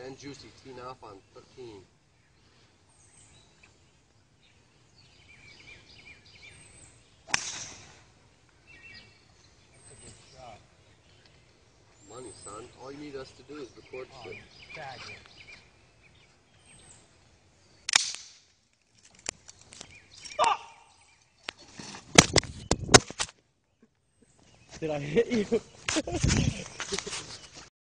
and Juicy teeing off on 13. That's a good shot. Money, son. All you need us to do is record shit. Tag it. Did I hit you?